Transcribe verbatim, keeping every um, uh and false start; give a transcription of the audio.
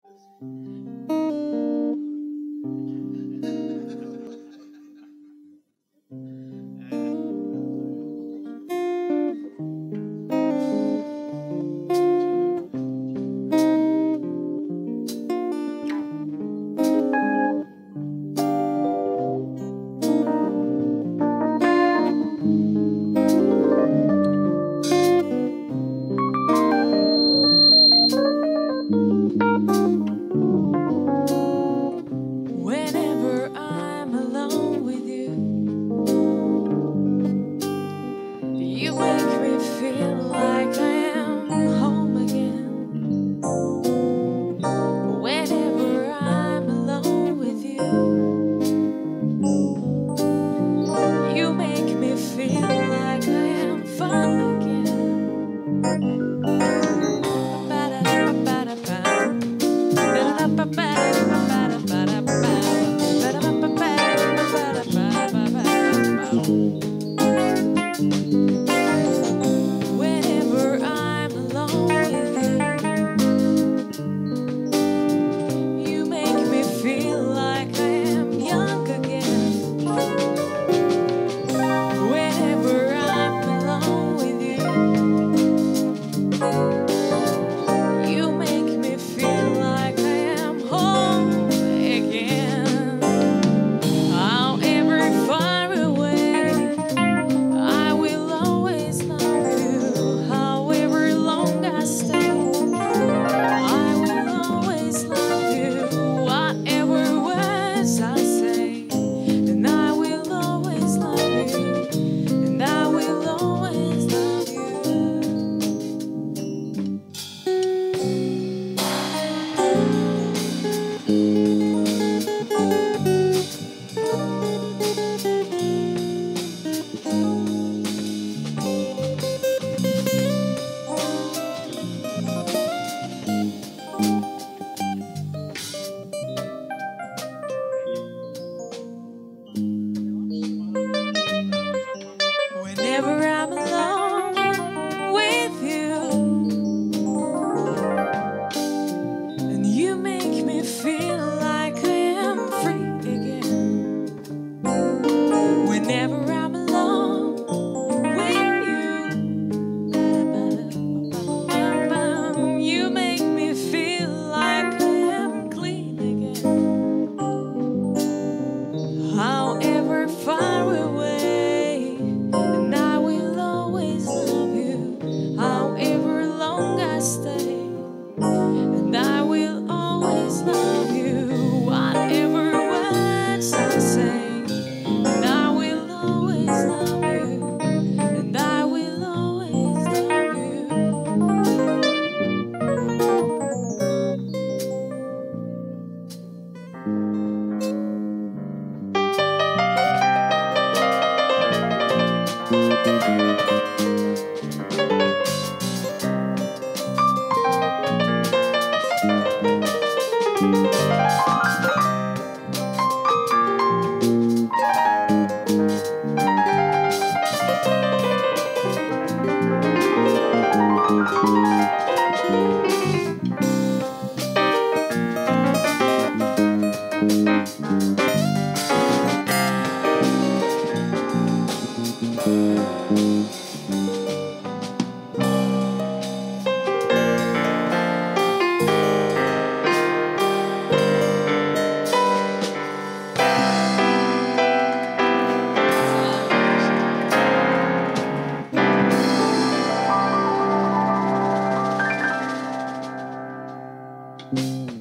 Whenever I'm alone with you, you make me feel like I am home again. Whenever I'm alone with you, you make me feel like I am fun again. Whenever I'm alone with you, you make me feel like I am young again. Whenever I'm alone with you, you make me feel like I am home again. However far away, I will always love you. However long I stay, I will always love you. Whatever words I say, and I will always love you. And I will always love you. Whenever I'm alone with you, and you make me feel like I am free again. Whenever I'm alone with you, you make me feel like I am clean again. However far away, and I will always love you. However long I stay, and I will always love you. Whatever words I say, and I will always love you. And I will always love you. Thank you.